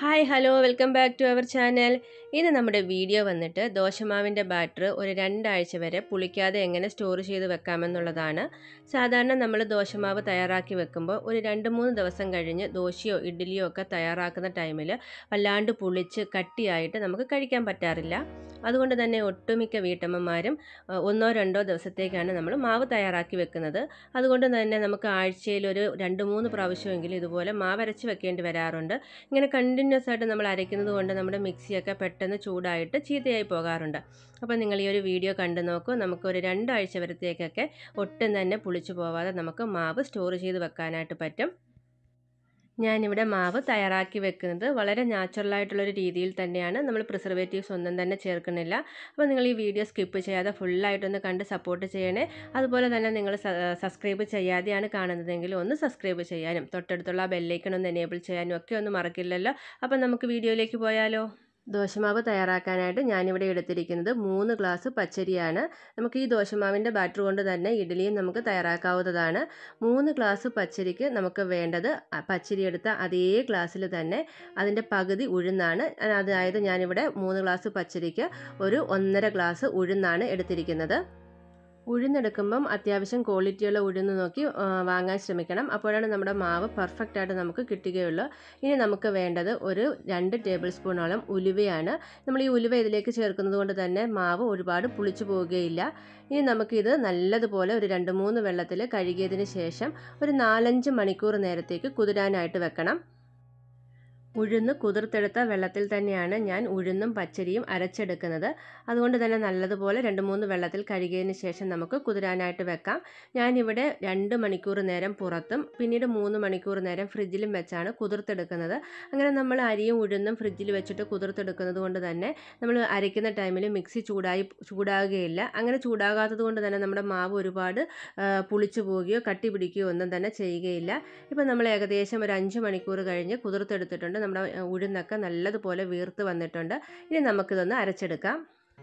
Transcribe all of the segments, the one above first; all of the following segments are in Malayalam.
Hi hello welcome back to our channel. ഇന്ന് നമ്മുടെ വീഡിയോ വന്നിട്ട് ദോശമാവിൻ്റെ ബാറ്റർ ഒരു 2 ആഴ്ച വരെ പുളിക്കാതെ എങ്ങനെ സ്റ്റോർ ചെയ്ത് വെക്കാമെന്നുള്ളതാണ്. സാധാരണ നമ്മൾ ദോശമാവ് തയ്യാറാക്കി വെക്കുമ്പോൾ ഒരു 2-3 ദിവസം കഴിഞ്ഞ് ദോശയോ ഇഡ്ഡലിയോ ഒക്കെ തയ്യാറാക്കുന്ന ടൈമിൽ വല്ലാണ്ട് പുളിച്ച് കട്ടിയായിട്ട് നമുക്ക് കഴിക്കാൻ പറ്റാറില്ല. അതുകൊണ്ട് തന്നെ ഒട്ടുമിക്ക വീട്ടമ്മമാരും 1-2 ദിവസത്തേക്കാണ് നമ്മൾ മാവ് തയ്യാറാക്കി വെക്കുന്നത്. അതുകൊണ്ട് തന്നെ നമുക്ക് ആഴ്ചയിൽ ഒരു 2-3 പ്രാവശ്യമെങ്കിലും ഇതുപോലെ മാവ് അരച്ച് വെക്കേണ്ടി വരാറുണ്ട്. ഇങ്ങനെ കണ്ടിന്യൂസ് ആയിട്ട് നമ്മൾ അരയ്ക്കുന്നത് കൊണ്ട് നമ്മുടെ മിക്സിയൊക്കെ പെട്ടെന്ന് ചൂടായിട്ട് ചീത്തയായി പോകാറുണ്ട്. അപ്പോൾ നിങ്ങൾ ഈ ഒരു വീഡിയോ കണ്ടു നോക്കൂ. നമുക്ക് ഒരു 2 ആഴ്ച വരത്തേക്കൊക്കെ ഒട്ടും തന്നെ പുളിച്ചു പോവാതെ നമുക്ക് മാവ് സ്റ്റോർ ചെയ്ത് വെക്കാനായിട്ട് പറ്റും. ഞാനിവിടെ മാവ് തയ്യാറാക്കി വെക്കുന്നത് വളരെ നാച്ചുറലായിട്ടുള്ളൊരു രീതിയിൽ തന്നെയാണ്. നമ്മൾ പ്രിസർവേറ്റീവ്സ് ഒന്നും തന്നെ ചേർക്കുന്നില്ല. അപ്പോൾ നിങ്ങൾ ഈ വീഡിയോ സ്കിപ്പ് ചെയ്യാതെ ഫുള്ളായിട്ടൊന്ന് കണ്ട് സപ്പോർട്ട് ചെയ്യണേ. അതുപോലെ തന്നെ നിങ്ങൾ സബ്സ്ക്രൈബ് ചെയ്യാതെയാണ് കാണുന്നതെങ്കിൽ ഒന്ന് സബ്സ്ക്രൈബ് ചെയ്യാനും തൊട്ടടുത്തുള്ള ബെല്ലൈക്കൺ ഒന്ന് എനേബിൾ ചെയ്യാനും ഒക്കെ ഒന്നും മറക്കില്ലല്ലോ. അപ്പോൾ നമുക്ക് വീഡിയോയിലേക്ക് പോയാലോ. ദോശമാവ് തയ്യാറാക്കാനായിട്ട് ഞാനിവിടെ എടുത്തിരിക്കുന്നത് 3 ഗ്ലാസ് പച്ചരിയാണ്. നമുക്ക് ഈ ദോശമാവിൻ്റെ ബാറ്റർ കൊണ്ട് തന്നെ ഇഡ്ഡലിയും നമുക്ക് തയ്യാറാക്കാവുന്നതാണ്. 3 ഗ്ലാസ് പച്ചരിക്ക് നമുക്ക് വേണ്ടത് പച്ചരി എടുത്ത അതേ ഗ്ലാസ്സിൽ തന്നെ അതിൻ്റെ പകുതി ഉഴുന്നാണ്. അതായത് ഞാനിവിടെ 3 ഗ്ലാസ് പച്ചരിക്ക് ഒരു 1.5 ഗ്ലാസ് ഉഴുന്നാണ് എടുത്തിരിക്കുന്നത്. ഉഴുന്നെടുക്കുമ്പം അത്യാവശ്യം ക്വാളിറ്റിയുള്ള ഉഴുന്ന് നോക്കി വാങ്ങാൻ ശ്രമിക്കണം. അപ്പോഴാണ് നമ്മുടെ മാവ് പെർഫെക്റ്റ് ആയിട്ട് നമുക്ക് കിട്ടുകയുള്ളൂ. ഇനി നമുക്ക് വേണ്ടത് ഒരു 2 ടേബിൾ സ്പൂണോളം ഉലുവയാണ്. നമ്മൾ ഈ ഉലുവ ഇതിലേക്ക് ചേർക്കുന്നത് കൊണ്ട് തന്നെ മാവ് ഒരുപാട് പുളിച്ചു പോവുകയില്ല. ഇനി നമുക്കിത് നല്ലതുപോലെ ഒരു 2-3 വെള്ളത്തിൽ കഴുകിയതിന് ശേഷം ഒരു 4-5 മണിക്കൂർ നേരത്തേക്ക് കുതിരാനായിട്ട് വെക്കണം. ഉഴുന്ന് കുതിർത്തെടുത്ത വെള്ളത്തിൽ തന്നെയാണ് ഞാൻ ഉഴുന്നും പച്ചരിയും അരച്ചെടുക്കുന്നത്. അതുകൊണ്ട് തന്നെ നല്ലതുപോലെ 2-3 വെള്ളത്തിൽ കഴുകിയതിന് ശേഷം നമുക്ക് കുതിരാനായിട്ട് വെക്കാം. ഞാനിവിടെ 2 മണിക്കൂർ നേരം പുറത്തും പിന്നീട് 3 മണിക്കൂർ നേരം ഫ്രിഡ്ജിലും വെച്ചാണ് കുതിർത്തെടുക്കുന്നത്. അങ്ങനെ നമ്മൾ അരിയും ഉഴുന്നും ഫ്രിഡ്ജിൽ വെച്ചിട്ട് കുതിർത്തെടുക്കുന്നത് കൊണ്ട് തന്നെ നമ്മൾ അരയ്ക്കുന്ന ടൈമിൽ മിക്സി ചൂടാകുകയില്ല. അങ്ങനെ ചൂടാകാത്തത് കൊണ്ട് തന്നെ നമ്മുടെ മാവ് ഒരുപാട് പുളിച്ചു പോവുകയോ കട്ടി പിടിക്കുകയോ ഒന്നും തന്നെ ചെയ്യുകയില്ല. ഇപ്പം നമ്മൾ ഏകദേശം ഒരു 5 മണിക്കൂർ കഴിഞ്ഞ് കുതിർത്തെടുത്തിട്ടുണ്ട്. നമ്മുടെ ഉഴുന്നൊക്കെ നല്ലതുപോലെ വീർത്ത് വന്നിട്ടുണ്ട്. ഇനി നമുക്കിതൊന്ന് അരച്ചെടുക്കാം.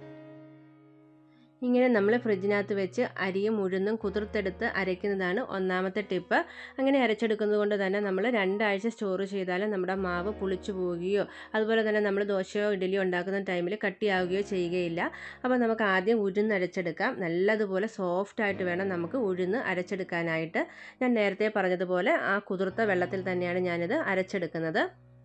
ഇങ്ങനെ നമ്മൾ ഫ്രിഡ്ജിനകത്ത് വെച്ച് അരിയും ഉഴുന്നും കുതിർത്തെടുത്ത് അരയ്ക്കുന്നതാണ് ഒന്നാമത്തെ ടിപ്പ്. അങ്ങനെ അരച്ചെടുക്കുന്നത് കൊണ്ട് തന്നെ നമ്മൾ 2 ആഴ്ച സ്റ്റോർ ചെയ്താലും നമ്മുടെ മാവ് പുളിച്ചു പോവുകയോ അതുപോലെ തന്നെ നമ്മൾ ദോശയോ ഇഡ്ഡലിയോ ഉണ്ടാക്കുന്ന ടൈമിൽ കട്ടിയാവുകയോ ചെയ്യുകയില്ല. അപ്പോൾ നമുക്ക് ആദ്യം ഉഴുന്ന് അരച്ചെടുക്കാം. നല്ലതുപോലെ സോഫ്റ്റായിട്ട് വേണം നമുക്ക് ഉഴുന്ന് അരച്ചെടുക്കാനായിട്ട്. ഞാൻ നേരത്തെ പറഞ്ഞതുപോലെ ആ കുതിർത്ത വെള്ളത്തിൽ തന്നെയാണ് ഞാനിത് അരച്ചെടുക്കുന്നത്.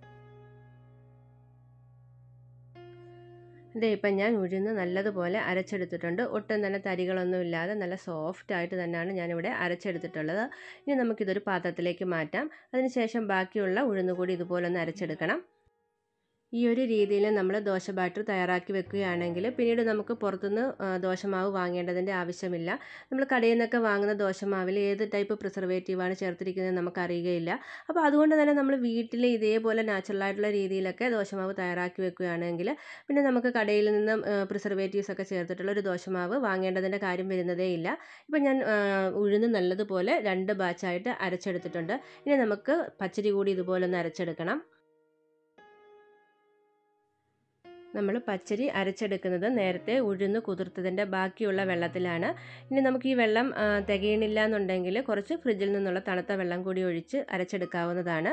ഇപ്പം ഞാൻ ഉഴുന്ന് നല്ലതുപോലെ അരച്ചെടുത്തിട്ടുണ്ട്. ഒട്ടും തന്നെ തരികളൊന്നും ഇല്ലാതെ നല്ല സോഫ്റ്റായിട്ട് തന്നെയാണ് ഞാനിവിടെ അരച്ചെടുത്തിട്ടുള്ളത്. ഇനി നമുക്കിതൊരു പാത്രത്തിലേക്ക് മാറ്റാം. അതിനുശേഷം ബാക്കിയുള്ള ഉഴുന്ന് കൂടി ഇതുപോലെ ഒന്ന് അരച്ചെടുക്കണം. ഈ ഒരു രീതിയിൽ നമ്മൾ ദോശ ബാറ്റർ തയ്യാറാക്കി വെക്കുകയാണെങ്കിൽ പിന്നീട് നമുക്ക് പുറത്തുനിന്ന് ദോശമാവ് വാങ്ങേണ്ടതിൻ്റെ ആവശ്യമില്ല. നമ്മൾ കടയിൽ നിന്നൊക്കെ വാങ്ങുന്ന ദോശമാവിൽ ഏത് ടൈപ്പ് പ്രിസർവേറ്റീവാണ് ചേർത്തിരിക്കുന്നത് നമുക്കറിയുകയില്ല. അപ്പോൾ അതുകൊണ്ട് തന്നെ നമ്മൾ വീട്ടിൽ ഇതേപോലെ നാച്ചുറലായിട്ടുള്ള രീതിയിലൊക്കെ ദോശമാവ് തയ്യാറാക്കി വെക്കുകയാണെങ്കിൽ പിന്നെ നമുക്ക് കടയിൽ നിന്നും പ്രിസർവേറ്റീവ്സ് ഒക്കെ ചേർത്തിട്ടുള്ള ഒരു ദോശമാവ് വാങ്ങേണ്ടതിൻ്റെ കാര്യം വരുന്നതേ ഇല്ല. ഇപ്പം ഞാൻ ഉഴുന്ന് നല്ലതുപോലെ 2 ബാച്ചായിട്ട് അരച്ചെടുത്തിട്ടുണ്ട്. ഇനി നമുക്ക് പച്ചരി കൂടി ഇതുപോലെ ഒന്ന് അരച്ചെടുക്കണം. നമ്മൾ പച്ചരി അരച്ചെടുക്കുന്നത് നേരത്തെ ഉഴുന്ന് കുതിർത്തതിൻ്റെ ബാക്കിയുള്ള വെള്ളത്തിലാണ്. ഇനി നമുക്ക് ഈ വെള്ളം തികയണില്ല എന്നുണ്ടെങ്കിൽ കുറച്ച് ഫ്രിഡ്ജിൽ നിന്നുള്ള തണുത്ത വെള്ളം കൂടി ഒഴിച്ച് അരച്ചെടുക്കാവുന്നതാണ്.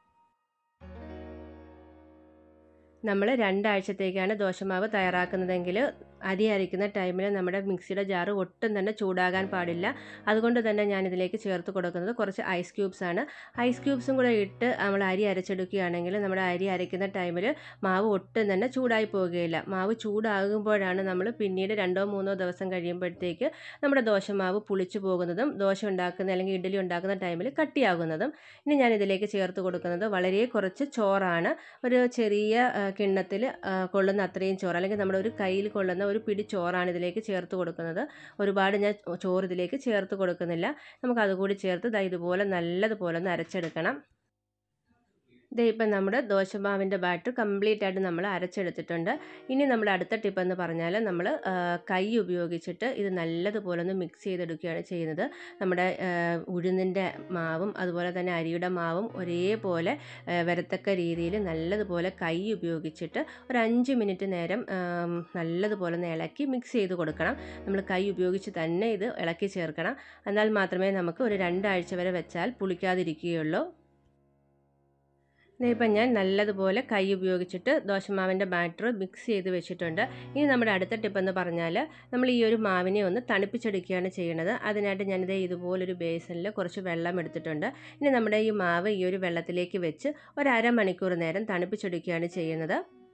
നമ്മൾ 2 ആഴ്ചത്തേക്കാണ് ദോശമാവ് തയ്യാറാക്കുന്നതെങ്കിൽ അരി അരയ്ക്കുന്ന ടൈമിൽ നമ്മുടെ മിക്സിയുടെ ജാറ് ഒട്ടും തന്നെ ചൂടാകാൻ പാടില്ല. അതുകൊണ്ട് തന്നെ ഞാനിതിലേക്ക് ചേർത്ത് കൊടുക്കുന്നത് കുറച്ച് ഐസ് ക്യൂബ്സ് ആണ്. ഐസ് ക്യൂബ്സും കൂടെ ഇട്ട് നമ്മൾ അരി അരച്ചെടുക്കുകയാണെങ്കിൽ നമ്മുടെ അരി അരയ്ക്കുന്ന ടൈമിൽ മാവ് ഒട്ടും തന്നെ ചൂടായി പോവുകയില്ല. മാവ് ചൂടാകുമ്പോഴാണ് നമ്മൾ പിന്നീട് 2-3 ദിവസം കഴിയുമ്പോഴത്തേക്ക് നമ്മുടെ ദോശമാവ് പുളിച്ചു പോകുന്നതും ദോശ ഉണ്ടാക്കുന്ന അല്ലെങ്കിൽ ഇഡ്ഡലി ഉണ്ടാക്കുന്ന ടൈമിൽ കട്ടിയാകുന്നതും. ഇനി ഞാനിതിലേക്ക് ചേർത്ത് കൊടുക്കുന്നത് വളരെ കുറച്ച് ചോറാണ്. ഒരു ചെറിയ കിണ്ണത്തിൽ കൊള്ളുന്ന അത്രയും ചോറ് അല്ലെങ്കിൽ നമ്മുടെ ഒരു കയ്യിൽ കൊള്ളുന്ന ഒരു പിടി ചോറാണ് ഇതിലേക്ക് ചേർത്ത് കൊടുക്കുന്നത്. ഒരുപാട് ഞാൻ ചോറ് ഇതിലേക്ക് ചേർത്ത് കൊടുക്കുന്നില്ല. നമുക്ക് അതുകൂടി ചേർത്ത് ഇതുപോലെ നല്ലതുപോലെ ഒന്ന് അരച്ചെടുക്കണം. ഇപ്പം നമ്മുടെ ദോശമാവിൻ്റെ ബാറ്റർ കംപ്ലീറ്റ് ആയിട്ട് നമ്മൾ അരച്ചെടുത്തിട്ടുണ്ട്. ഇനി നമ്മുടെ അടുത്ത ടിപ്പ് എന്ന് പറഞ്ഞാൽ നമ്മൾ കൈ ഉപയോഗിച്ചിട്ട് ഇത് നല്ലതുപോലെ ഒന്ന് മിക്സ് ചെയ്തെടുക്കുകയാണ് ചെയ്യുന്നത്. നമ്മുടെ ഉഴുന്നിൻ്റെ മാവും അതുപോലെ തന്നെ അരിയുടെ മാവും ഒരേപോലെ വരത്തക്ക രീതിയിൽ നല്ലതുപോലെ കൈ ഉപയോഗിച്ചിട്ട് ഒരു 5 മിനിറ്റ് നേരം നല്ലതുപോലെ ഒന്ന് ഇളക്കി മിക്സ് ചെയ്ത് കൊടുക്കണം. നമ്മൾ കൈ ഉപയോഗിച്ച് തന്നെ ഇത് ഇളക്കി ചേർക്കണം. എന്നാൽ മാത്രമേ നമുക്ക് ഒരു 2 ആഴ്ച വരെ വെച്ചാൽ പുളിക്കാതിരിക്കുകയുള്ളൂ. ഇപ്പം ഞാൻ നല്ലതുപോലെ കൈ ഉപയോഗിച്ചിട്ട് ദോശമാവിൻ്റെ ബാറ്റർ മിക്സ് ചെയ്ത് വെച്ചിട്ടുണ്ട്. ഇനി നമ്മുടെ അടുത്ത ടിപ്പ് എന്ന് പറഞ്ഞാൽ നമ്മൾ ഈ ഒരു മാവിനെ ഒന്ന് തണുപ്പിച്ചെടുക്കുകയാണ് ചെയ്യുന്നത്. അതിനായിട്ട് ഞാനിത് ഇതുപോലൊരു ബേസിനിൽ കുറച്ച് വെള്ളം എടുത്തിട്ടുണ്ട്. ഇനി നമ്മുടെ ഈ മാവ് ഈ ഒരു വെള്ളത്തിലേക്ക് വെച്ച് ഒരു അരമണിക്കൂർ നേരം തണുപ്പിച്ചെടുക്കുകയാണ് ചെയ്യുന്നത്.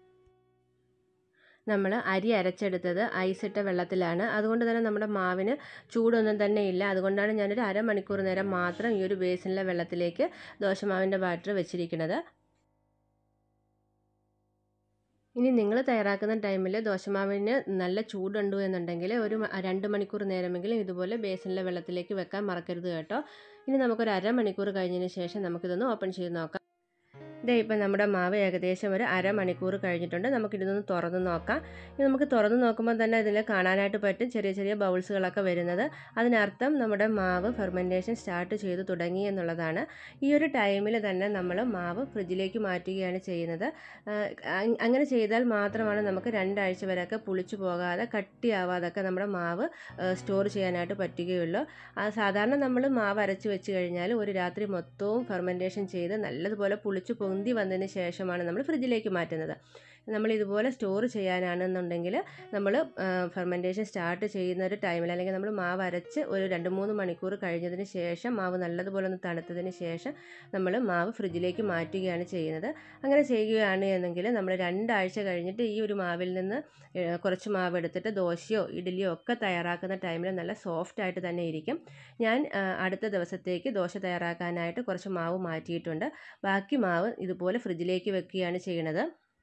നമ്മൾ അരി അരച്ചെടുത്തത് ഐസിട്ട വെള്ളത്തിലാണ്. അതുകൊണ്ട് തന്നെ നമ്മുടെ മാവിന് ചൂടൊന്നും തന്നെ ഇല്ല. അതുകൊണ്ടാണ് ഞാനൊരു അരമണിക്കൂർ നേരം മാത്രം ഈ ഒരു ബേസിനിലെ വെള്ളത്തിലേക്ക് ദോശമാവിൻ്റെ ബാറ്റർ വെച്ചിരിക്കുന്നത്. ഇനി നിങ്ങൾ തയ്യാറാക്കുന്ന ടൈമിൽ ദോശമാവിന് നല്ല ചൂടുണ്ട് എന്നുണ്ടെങ്കിൽ ഒരു 2 മണിക്കൂർ നേരമെങ്കിലും ഇതുപോലെ ബേസിനിലെ വെള്ളത്തിലേക്ക് വെക്കാൻ മറക്കരുത് കേട്ടോ. ഇനി നമുക്കൊരു അരമണിക്കൂർ കഴിഞ്ഞതിന് ശേഷം നമുക്കിതൊന്ന് ഓപ്പൺ ചെയ്ത് നോക്കാം. ഇപ്പം നമ്മുടെ മാവ് ഏകദേശം ഒരു അരമണിക്കൂർ കഴിഞ്ഞിട്ടുണ്ട്. നമുക്കിതൊന്ന് തുറന്ന് നോക്കാം. നമുക്ക് തുറന്ന് നോക്കുമ്പോൾ തന്നെ ഇതിൽ കാണാനായിട്ട് പറ്റും ചെറിയ ചെറിയ ബൗൾസുകളൊക്കെ വരുന്നത്. അതിനർത്ഥം നമ്മുടെ മാവ് ഫെർമെൻറ്റേഷൻ സ്റ്റാർട്ട് ചെയ്ത് തുടങ്ങി എന്നുള്ളതാണ്. ഈ ഒരു ടൈമിൽ തന്നെ നമ്മൾ മാവ് ഫ്രിഡ്ജിലേക്ക് മാറ്റുകയാണ് ചെയ്യുന്നത്. അങ്ങനെ ചെയ്താൽ മാത്രമാണ് നമുക്ക് 2 ആഴ്ച വരെയൊക്കെ പുളിച്ചു പോകാതെ കട്ടിയാവാതൊക്കെ നമ്മുടെ മാവ് സ്റ്റോർ ചെയ്യാനായിട്ട് പറ്റുകയുള്ളൂ. സാധാരണ നമ്മൾ മാവ് അരച്ച് വെച്ച് കഴിഞ്ഞാൽ ഒരു രാത്രി മൊത്തവും ഫെർമെൻറ്റേഷൻ ചെയ്ത് നല്ലതുപോലെ പുളിച്ചു പൊന്തി വന്നതിന് ശേഷമാണ് നമ്മൾ ഫ്രിഡ്ജിലേക്ക് മാറ്റുന്നത്. നമ്മൾ ഇതുപോലെ സ്റ്റോർ ചെയ്യാനാണെന്നുണ്ടെങ്കിൽ നമ്മൾ ഫെർമെൻറ്റേഷൻ സ്റ്റാർട്ട് ചെയ്യുന്ന ഒരു ടൈമിൽ അല്ലെങ്കിൽ നമ്മൾ മാവ് അരച്ച് ഒരു 2-3 മണിക്കൂർ കഴിഞ്ഞതിന് ശേഷം മാവ് നല്ലതുപോലെ ഒന്ന് തണുത്തതിന് ശേഷം നമ്മൾ മാവ് ഫ്രിഡ്ജിലേക്ക് മാറ്റുകയാണ് ചെയ്യുന്നത്. അങ്ങനെ ചെയ്യുകയാണ് എന്നെങ്കിൽ നമ്മൾ 2 ആഴ്ച കഴിഞ്ഞിട്ട് ഈ ഒരു മാവിൽ നിന്ന് കുറച്ച് മാവ് എടുത്തിട്ട് ദോശയോ ഇഡ്ഡലിയോ ഒക്കെ തയ്യാറാക്കുന്ന ടൈമിൽ നല്ല സോഫ്റ്റ് ആയിട്ട് തന്നെ ഇരിക്കും. ഞാൻ അടുത്ത ദിവസത്തേക്ക് ദോശ തയ്യാറാക്കാനായിട്ട് കുറച്ച് മാവ് മാറ്റിയിട്ടുണ്ട്. ബാക്കി മാവ് ഇതുപോലെ ഫ്രിഡ്ജിലേക്ക് വെക്കുകയാണ് ചെയ്യുന്നത്.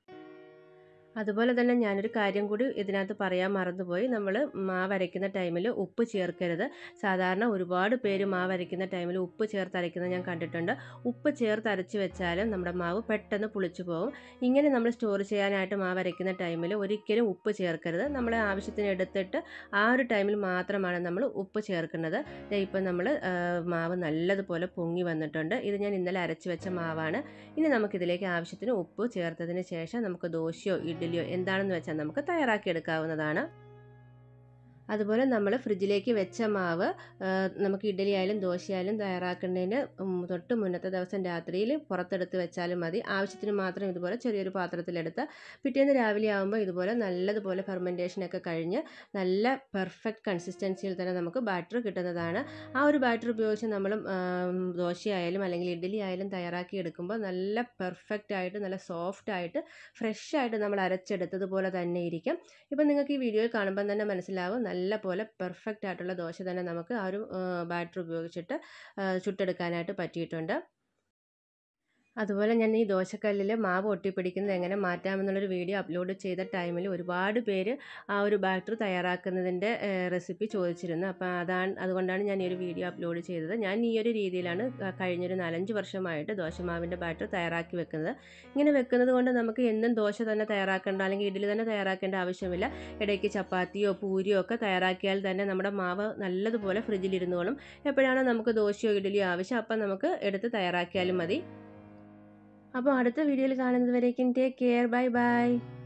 അതുപോലെ തന്നെ ഞാനൊരു കാര്യം കൂടി ഇതിനകത്ത് പറയാൻ മറന്നുപോയി. നമ്മൾ മാവ് അരയ്ക്കുന്ന ടൈമിൽ ഉപ്പ് ചേർക്കരുത്. സാധാരണ ഒരുപാട് പേര് മാവ് അരയ്ക്കുന്ന ടൈമിൽ ഉപ്പ് ചേർത്ത് അരയ്ക്കുന്നത് ഞാൻ കണ്ടിട്ടുണ്ട്. ഉപ്പ് ചേർത്ത് അരച്ച് വെച്ചാലും നമ്മുടെ മാവ് പെട്ടെന്ന് പുളിച്ചു പോകും. ഇങ്ങനെ നമ്മൾ സ്റ്റോർ ചെയ്യാനായിട്ട് മാവ് അരയ്ക്കുന്ന ടൈമിൽ ഒരിക്കലും ഉപ്പ് ചേർക്കരുത്. നമ്മൾ ആവശ്യത്തിന് എടുത്തിട്ട് ആ ഒരു ടൈമിൽ മാത്രമാണ് നമ്മൾ ഉപ്പ് ചേർക്കുന്നത്. ഇപ്പം നമ്മൾ മാവ് നല്ലതുപോലെ പൊങ്ങി വന്നിട്ടുണ്ട്. ഇത് ഞാൻ ഇന്നലെ അരച്ച് വെച്ച മാവാണ്. ഇനി നമുക്കിതിലേക്ക് ആവശ്യത്തിന് ഉപ്പ് ചേർത്തതിന് ശേഷം നമുക്ക് ദോശയോ ഇഡ്ഡലിയോ എന്താണെന്ന് വെച്ചാൽ നമുക്ക് തയ്യാറാക്കിയെടുക്കാവുന്നതാണ്. അതുപോലെ നമ്മൾ ഫ്രിഡ്ജിലേക്ക് വെച്ച മാവ് നമുക്ക് ഇഡ്ഡലി ആയാലും ദോശയായാലും തയ്യാറാക്കുന്നതിന് തൊട്ട് മുന്നത്തെ ദിവസം രാത്രിയിൽ പുറത്തെടുത്ത് വെച്ചാലും മതി. ആവശ്യത്തിന് മാത്രം ഇതുപോലെ ചെറിയൊരു പാത്രത്തിലെടുത്ത് പിറ്റേന്ന് രാവിലെ ആകുമ്പോൾ ഇതുപോലെ നല്ലതുപോലെ ഫെർമെൻറ്റേഷനൊക്കെ കഴിഞ്ഞ് നല്ല പെർഫെക്റ്റ് കൺസിസ്റ്റൻസിയിൽ തന്നെ നമുക്ക് ബാറ്റർ കിട്ടുന്നതാണ്. ആ ഒരു ബാറ്റർ ഉപയോഗിച്ച് നമ്മൾ ദോശയായാലും അല്ലെങ്കിൽ ഇഡ്ഡലി ആയാലും തയ്യാറാക്കി എടുക്കുമ്പോൾ നല്ല പെർഫെക്റ്റ് ആയിട്ട് നല്ല സോഫ്റ്റ് ആയിട്ട് ഫ്രഷ് ആയിട്ട് നമ്മൾ അരച്ചെടുത്തതുപോലെ തന്നെ ഇരിക്കും. ഇപ്പം നിങ്ങൾക്ക് ഈ വീഡിയോയിൽ കാണുമ്പോൾ തന്നെ മനസ്സിലാവും നല്ല പോലെ പെർഫെക്റ്റ് ആയിട്ടുള്ള ദോശ തന്നെ നമുക്ക് ആ ഒരു ബാറ്റർ ഉപയോഗിച്ചിട്ട് ചുട്ടെടുക്കാനായിട്ട് പറ്റിയിട്ടുണ്ട്. അതുപോലെ ഞാൻ ഈ ദോശക്കല്ലിൽ മാവ് ഒട്ടിപ്പിടിക്കുന്നത് എങ്ങനെ മാറ്റാമെന്നുള്ളൊരു വീഡിയോ അപ്ലോഡ് ചെയ്ത ടൈമിൽ ഒരുപാട് പേര് ആ ഒരു ബാറ്റർ തയ്യാറാക്കുന്നതിൻ്റെ റെസിപ്പി ചോദിച്ചിരുന്നു. അപ്പോൾ അതുകൊണ്ടാണ് ഞാൻ ഈ ഒരു വീഡിയോ അപ്ലോഡ് ചെയ്തത്. ഞാൻ ഈ ഒരു രീതിയിലാണ് കഴിഞ്ഞൊരു 4-5 വർഷമായിട്ട് ദോശമാവിൻ്റെ ബാറ്റർ തയ്യാറാക്കി വെക്കുന്നത്. ഇങ്ങനെ വെക്കുന്നത് കൊണ്ട് നമുക്ക് എന്നും ദോശ തന്നെ തയ്യാറാക്കേണ്ട അല്ലെങ്കിൽ ഇഡ്ഡലി തന്നെ തയ്യാറാക്കേണ്ട ആവശ്യമില്ല. ഇടയ്ക്ക് ചപ്പാത്തിയോ പൂരിയോ ഒക്കെ തയ്യാറാക്കിയാൽ തന്നെ നമ്മുടെ മാവ് നല്ലതുപോലെ ഫ്രിഡ്ജിലിരുന്നോളും. എപ്പോഴാണോ നമുക്ക് ദോശയോ ഇഡ്ഡലിയോ ആവശ്യം അപ്പം നമുക്ക് എടുത്ത് തയ്യാറാക്കിയാലും മതി. അപ്പോൾ അടുത്ത വീഡിയോയിൽ കാണുന്നത് വരേക്കും ടേക്ക് കെയർ. Bye bye.